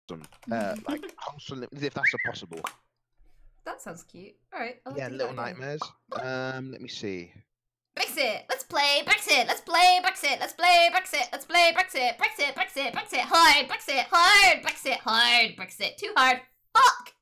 like wholesome, if that's possible. That sounds cute. All right. Yeah, Little Nightmares. Let me see. Brexit. Let's play Brexit. Let's play Brexit. Let's play Brexit. Let's play Brexit. Brexit. Brexit. Brexit. Hard. Brexit. Hard. Brexit. Hard. Brexit. Too hard. Fuck.